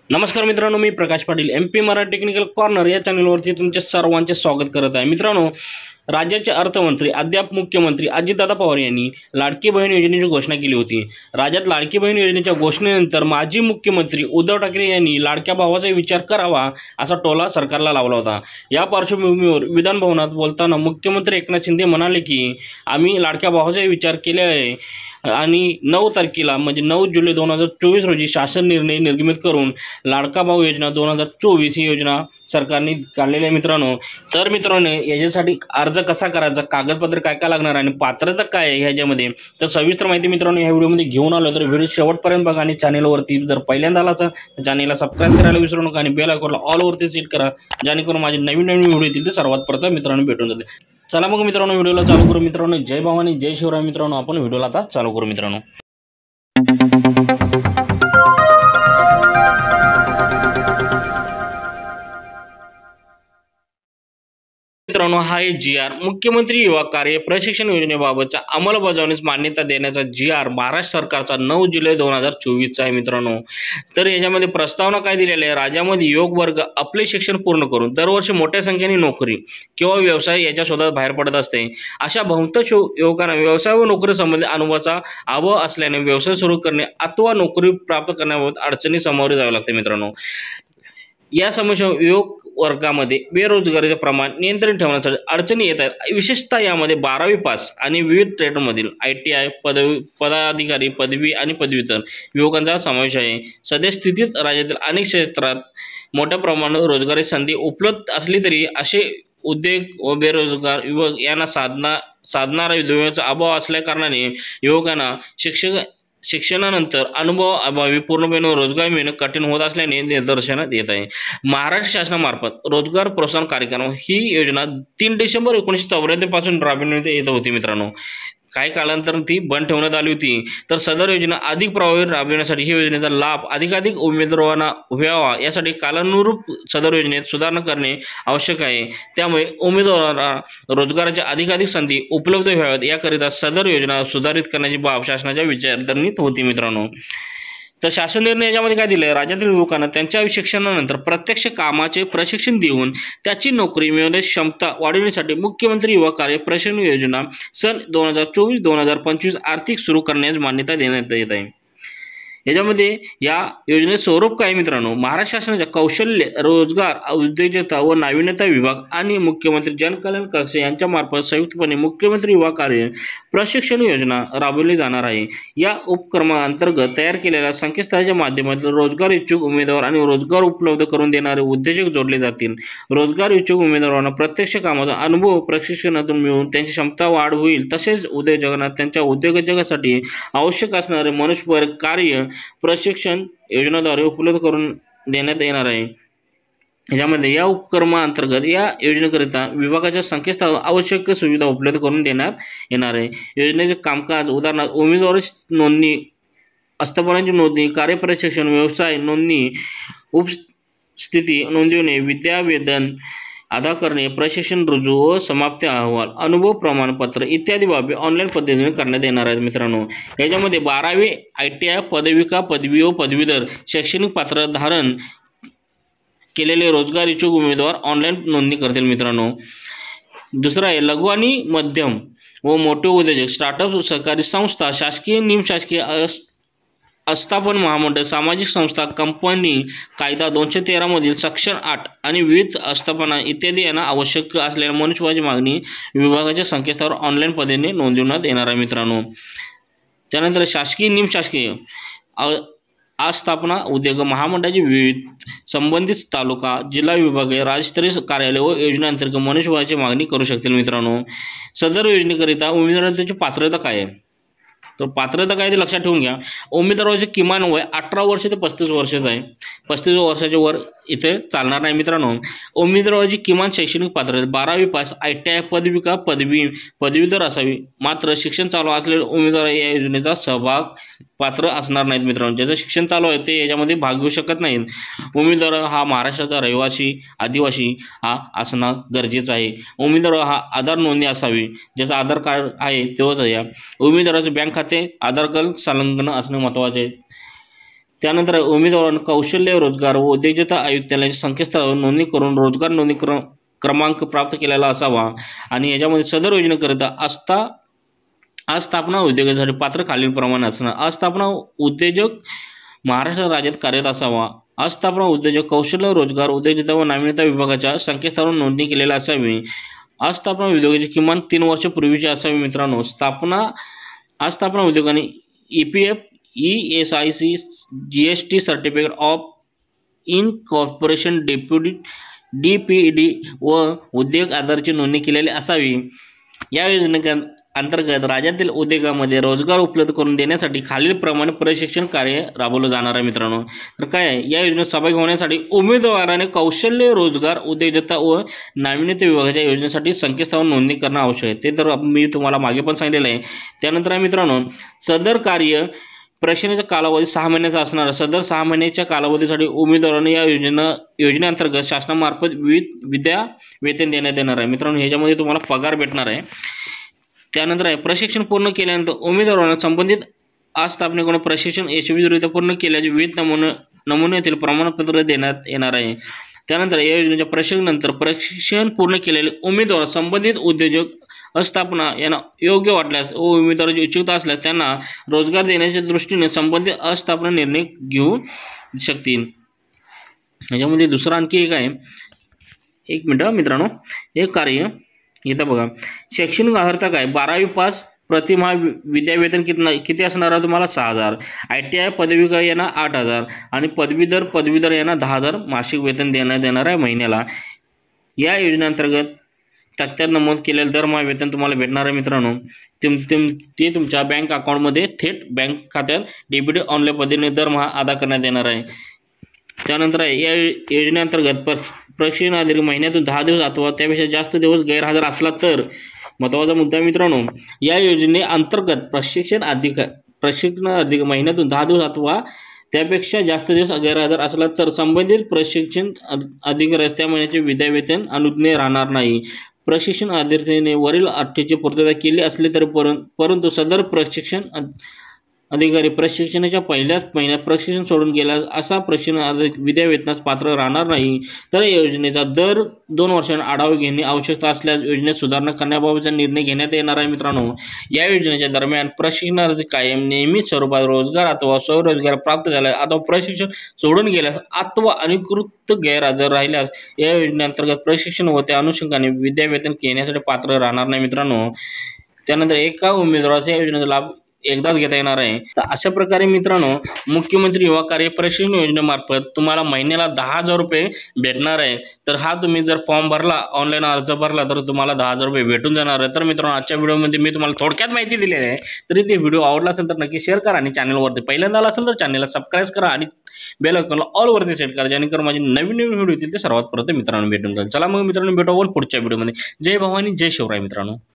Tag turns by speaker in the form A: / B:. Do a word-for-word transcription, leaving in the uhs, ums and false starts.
A: नमस्कार मित्रांनो, मी Prakash Patil M P Marathi Technical Corner या चॅनलवरती तुमचे सर्वांचे स्वागत करत आहे। मित्रांनो, राज्याचे अर्थमंत्री अद्याप मुख्यमंत्री अजितदादा पवार यांनी लाडकी बहीण योजनेची घोषणा केली होती। राज्यात लाडकी बहीण योजनेच्या घोषणेनंतर माजी मुख्यमंत्री उद्धव ठाकरे यांनी लाडक्या भावाचा विचार करावा असा टोला सरकारला लावला होता। या पार्श्वभूमीवर विधान भवनात बोलताना मुख्यमंत्री एकनाथ शिंदे म्हणाले की आम्ही लाडक्या भावाचा विचार केला आहे आणि नऊ तारखेला म्हणजे नऊ जुलै दोन हजार चोवीस रोजी शासन निर्णय निर्गमित करून लाडका भाऊ योजना दोन हजार चोवीस ही योजना सरकारने काढलेली आहे। मित्रांनो, तर मित्रांनो याच्यासाठी अर्ज कसा करायचा, कागदपत्र काय काय लागणार आणि पात्रता काय आहे ह्याच्यामध्ये, तर सविस्तर माहिती मित्रांनो या व्हिडिओमध्ये घेऊन आलो। तर व्हिडिओ शेवटपर्यंत बघा आणि चॅनलवरती जर पहिल्यांदा आला तर चॅनलला सबस्क्राईब करायला विसरू नका आणि बेल आयकॉनला ऑलवरती सेट करा, जेणेकरून माझे नवीन नवीन व्हिडिओ येतील ते सर्वात प्रथम मित्रांनो भेटून जाते। चला मग मित्रांनो व्हिडिओला चालू करू। मित्रांनो, जय भवानी जय शिवराय। मित्रांनो, आपण व्हिडिओला आता चालू करू। मित्रांनो मित्रांनो हा आहे जी आर मुख्यमंत्री युवा कार्य प्रशिक्षण योजनेबाबतच्या अंमलबजावणीस मान्यता देण्याचा जी आर महाराष्ट्र सरकारचा नऊ जुलै दोन हजार चोवीसचा आहे। मित्रांनो, तर याच्यामध्ये प्रस्तावना काय दिलेली आहे, राज्यामध्ये युवक वर्ग आपले शिक्षण पूर्ण करून दरवर्षी मोठ्या संख्येने नोकरी किंवा व्यवसाय याच्या शोधात बाहेर पडत असते। अशा बहुतांश युवकांना व्यवसाय व नोकरी संबंधी अनुभवाचा अभाव असल्याने व्यवसाय सुरू करणे अथवा नोकरी प्राप्त करण्याबाबत अडचणी सामोरे जावे लागते। मित्रांनो, या समस्या युवक वर्गामध्ये बेरोजगारीचे प्रमाण नियंत्रण ठेवण्यासाठी अडचणी येत आहेत। विशेषतः यामध्ये बारावी पास आणि विविध ट्रेडमधील आय टी आय पदवी पदाधिकारी पदवी आणि पदवीधर युवकांचा समावेश आहे। सध्या स्थितीत राज्यातील अनेक क्षेत्रात मोठ्या प्रमाणात रोजगारी संधी उपलब्ध असली तरी असे उद्योग व बेरोजगार युवक यांना साधना साधणारा उद्योगाचा अभाव असल्या कारणाने युवकांना शिक्षक शिक्षणानंतर अनुभव अभावी पूर्णपणे रोजगार मिळणे कठीण होत असल्याने निदर्शनात येत आहे। महाराष्ट्र शासनामार्फत रोजगार प्रोत्साहन कार्यक्रम ही योजना तीन डिसेंबर एकोणीसशे चौऱ्याहत्तर पासून राबविण्यात येत होती। मित्रांनो, काही कालांतर ती बंद ठेवण्यात आली होती। तर सदर योजना अधिक प्रभावी राबविण्यासाठी ही योजनेचा लाभ अधिकाधिक उमेदवारांना व्हावा यासाठी कालानुरूप सदर योजनेत सुधारणा करणे आवश्यक आहे। त्यामुळे उमेदवारांना रोजगाराच्या अधिकाधिक संधी उपलब्ध व्हाव्यात याकरिता सदर योजना सुधारित करण्याची बाब शासनाच्या विचारसरणीत होती। मित्रांनो, तर शासन निर्णय याच्यामध्ये काय दिलं आहे, राज्यातील युवकांना त्यांच्या शिक्षणानंतर प्रत्यक्ष कामाचे प्रशिक्षण देऊन त्याची नोकरी मिळवण्याची क्षमता वाढविण्यासाठी मुख्यमंत्री युवा कार्य प्रशिक्षण योजना सन दोन हजार चोवीस दोन हजार पंचवीस आर्थिक सुरू करण्यास मान्यता देण्यात येत आहे। याच्यामध्ये या योजनेचे स्वरूप काय मित्रांनो, महाराष्ट्र शासनाच्या कौशल्य रोजगार उद्योजकता व नाविन्यता विभाग आणि मुख्यमंत्री जनकल्याण कक्ष यांच्यामार्फत संयुक्तपणे मुख्यमंत्री युवा कार्य प्रशिक्षण योजना राबवली जाणार आहे। या उपक्रमाअंतर्गत तयार केलेल्या संकेतस्थळाच्या माध्यमातून रोजगार इच्छुक उमेदवार आणि रोजगार उपलब्ध करून देणारे उद्योजक जोडले जातील। रोजगार इच्छुक उमेदवारांना प्रत्यक्ष कामाचा अनुभव प्रशिक्षणातून मिळून त्यांची क्षमता वाढ होईल, तसेच उद्योजकांना त्यांच्या उद्योजकासाठी आवश्यक असणारे मनुष्यबळ कार्य प्रशिक्षण योजनेद्वारे उपलब्ध करून देण्यात येणार आहे। यामध्ये या उपक्रमाअंतर्गत या योजनेकरिता विभागाच्या संकेतस्थळावर आवश्यक सुविधा उपलब्ध करून देण्यात येणार आहे। योजनेचे कामकाज उदाहरणार्थ उमेदवारी नोंदणी, आस्थापनांची नोंदणी, कार्यप्रशिक्षण, व्यवसाय नोंदणी, उपस्थिती नोंदवणे, विद्यावेतन अदा करणे, प्रशिक्षण रुजू व समाप्ती अहवाल, अनुभव प्रमाणपत्र इत्यादी बाबी ऑनलाईन पद्धतीने करण्यात येणार आहेत। मित्रांनो, याच्यामध्ये बारावी आय टी आय पदविका पदवी व पदवीधर शैक्षणिक पात्र धारण केलेले रोजगार इच्छुक उमेदवार ऑनलाईन नोंदणी करतील। मित्रांनो, दुसरा आहे लघु आणि मध्यम व मोठे उद्योजक, स्टार्टअप, सहकारी संस्था, शासकीय निमशासकीय आस्थापन महामंडळ, सामाजिक संस्था, कंपनी कायदा दोनशे तेरा मधील सेक्शन आठ आणि विविध आस्थापना इत्यादी यांना आवश्यक असलेल्या मनुष्यबळाची मागणी विभागाच्या संकेतस्थळावर ऑनलाईन पद्धतीने नोंदवण्यात येणार आहे। मित्रांनो, त्यानंतर शासकीय निमशासकीय आस्थापना उद्योग महामंडळाची विविध संबंधित तालुका जिल्हा विभागीय राज्यस्तरीय कार्यालय व योजनेअंतर्गत मनुष्यबळाची मागणी करू शकतील। मित्रांनो, सदर योजनेकरिता उमेदवाराची पात्रता काय आहे, तर पात्रता काय ते लक्षात ठेवून घ्या। उमेदवाराचे किमान वय अठरा वर्ष ते पस्तीस वर्षाचं आहे। पस्तीस वर्षाच्या वर इथे चालणार नाही। मित्रांनो, उमेदवाराची किमान शैक्षणिक पात्रता बारावी पास, आय टी आय पदविका पदवी पदवीधर असावी। मात्र शिक्षण चालू असलेले उमेदवार या योजनेचा सहभाग पात्र असणार नाहीत। मित्रांनो, ज्याचं शिक्षण चालू आहे ते याच्यामध्ये भाग घेऊ शकत नाहीत। उमेदवार हा महाराष्ट्राचा रहिवासी आदिवासी हा असणं गरजेचं आहे। उमेदवार हा आधार नोंदणी असावी, ज्याचं आधार कार्ड आहे तोच या। उमेदवाराचे बँक खाते आधार कार्ड संलग्न असणे महत्त्वाचे आहे। त्यानंतर उमेदवारांना कौशल्य रोजगार व उद्योजकता आयुक्तालयाच्या संकेतस्थळावर नोंदणी करून रोजगार नोंदणी क्रम क्रमांक प्राप्त केलेला असावा आणि याच्यामध्ये सदर योजनेकरिता आस्था आस्थापना उद्योगासाठी पात्र खालीलप्रमाणे असणार. आस्थापना उद्योजक महाराष्ट्र राज्यात कार्यरत असावा. आस्थापना उद्योजक कौशल्य रोजगार उद्योजकता व नाविन्यता विभागाच्या संकेतस्थळावर नोंदणी केलेली असावी. आस्थापना उद्योगाची किमान तीन वर्ष पूर्वीची असावी. मित्रांनो, स्थापना आस्थापना उद्योगाने E P F E S I C G S T certificate of incorporation deputy D P D व उद्योग आधारची नोंदणी केलेली असावी. या योजने अंतर्गत राज्यातील उद्योगामध्ये रोजगार उपलब्ध करून देण्यासाठी खालीलप्रमाणे प्रशिक्षण कार्य राबवलं जाणार आहे. मित्रांनो, तर काय आहे, या योजनेत सहभागी होण्यासाठी उमेदवाराने कौशल्य रोजगार उद्योजकता व नाविन्यता विभागाच्या योजनेसाठी संकेतस्थळावर नोंदणी करणं आवश्यक आहे. ते तर मी तुम्हाला मागे पण सांगितलेलं आहे. त्यानंतर आहे मित्रांनो, सदर कार्य प्रशिक्षणाचा कालावधी सहा महिन्याचा असणार. सदर सहा महिन्याच्या कालावधीसाठी उमेदवारांना या योजना योजनेअंतर्गत शासनामार्फत विविध विद्या वेतन देण्यात येणार आहे. मित्रांनो, ह्याच्यामध्ये तुम्हाला पगार भेटणार आहे. त्यानंतर आहे प्रशिक्षण पूर्ण केल्यानंतर उमेदवारांना संबंधित आस्थापनेकडून प्रशिक्षण यशस्वीरित्या पूर्ण केल्याचे विविध नमुने नमुन्यातील प्रमाणपत्र देण्यात येणार आहे. त्यानंतर या योजनेच्या प्रशिक्षणानंतर प्रशिक्षण पूर्ण केलेले उमेदवार संबंधित उद्योजक आस्थापना यांना योग्य वाटल्यास व उमेदवाराची इच्छुकता असल्यास त्यांना रोजगार देण्याच्या दृष्टीने संबंधित आस्थापना निर्णय घेऊ शकतील. याच्यामध्ये दुसरं आणखी एक आहे, एक मिनटं मित्रांनो, एक कार्य इथं बघा, शैक्षणिक अर्हता काय, बारावी पास प्रतिमाह विद्यावेतन किती किती असणार आहे तुम्हाला सहा हजार. आय टी आय पदविका यांना आठ हजार आणि पदवीधर पदवीधर यांना दहा हजार मासिक वेतन देण्यात येणार आहे महिन्याला. या योजनेअंतर्गत तक्त्यात नमूद केलेलं दरमहा वेतन तुम्हाला भेटणार आहे. मित्रांनो, तुम तुम ते तुमच्या बँक अकाउंटमध्ये थेट बँक खात्यात डेबिट ऑनलाईन पद्धतीने दरमहा अदा करण्यात येणार आहे. त्यानंतर आहे या योजनेअंतर्गत प्र प्रशिक्षणाधिकारी महिन्यातून दहा दिवस अथवा त्यापेक्षा जास्त दिवस गैरहजर असला तर, महत्त्वाचा मुद्दा मित्रांनो, या योजनेअंतर्गत प्रशिक्षण अधिकार प्रशिक्षण अधिक महिन्यातून दहा दिवस अथवा त्यापेक्षा जास्त दिवस गैरहजर असला तर संबंधित प्रशिक्षण अधिकाऱ्यास त्या महिन्याचे विद्यावेतन अनुज्ञेय राहणार नाही. प्रशिक्षण अधिकाऱ्याने वरील अटीची पूर्तता केली असली तरी परंतु सदर प्रशिक्षण अधिकारी प्रशिक्षणाच्या पहिल्याच महिन्यात प्रशिक्षण सोडून गेल्यास असा प्रशिक्षण विद्यावेतनास पात्र राहणार नाही. तर या योजनेचा दर दोन वर्षांना आढावा घेणे आवश्यकता असल्यास योजनेत सुधारणा करण्याबाबतचा निर्णय घेण्यात येणार आहे. मित्रांनो, या योजनेच्या दरम्यान प्रशिक्षणार्थी कायम नियमित स्वरूपात रोजगार अथवा स्वरोजगार प्राप्त झाल्यास अथवा प्रशिक्षण सोडून गेल्यास अथवा अधिकृत गैरहजर राहिल्यास या योजनेअंतर्गत प्रशिक्षण व त्या अनुषंगाने विद्यावेतन घेण्यासाठी पात्र राहणार नाही. मित्रांनो, त्यानंतर एका उमेदवाराच्या योजनेचा लाभ एकदाच घेता येणार आहे. तर अशा प्रकारे मित्रांनो, मुख्यमंत्री युवा कार्य प्रशिक्षण योजनेमार्फत तुम्हाला महिन्याला दहा हजार रुपये भेटणार आहे. तर हा तुम्ही जर फॉर्म भरला, ऑनलाईन अर्ज भरला तर तुम्हाला दहा हजार रुपये भेटून जाणार आहे. तर मित्रांनो, आजच्या व्हिडिओमध्ये मी तुम्हाला थोडक्यात माहिती दिलेली आहे. तरी ते व्हिडिओ आवडला असेल तर नक्की शेअर करा आणि चॅनलवरती पहिल्यांदा आला असेल तर चॅनलला सबस्क्राईब करा आणि बेल आयकॉनला ऑलवरती सेट करा, जेणेकरून माझे नवीन नवीन व्हिडिओ येतील ते सर्वात प्रथम मित्रांनो भेटून जाईल. चला मग मित्रांनो, भेटू आपण पुढच्या व्हिडिओमध्ये. जय भवानी, जय शिवराय मित्रांनो.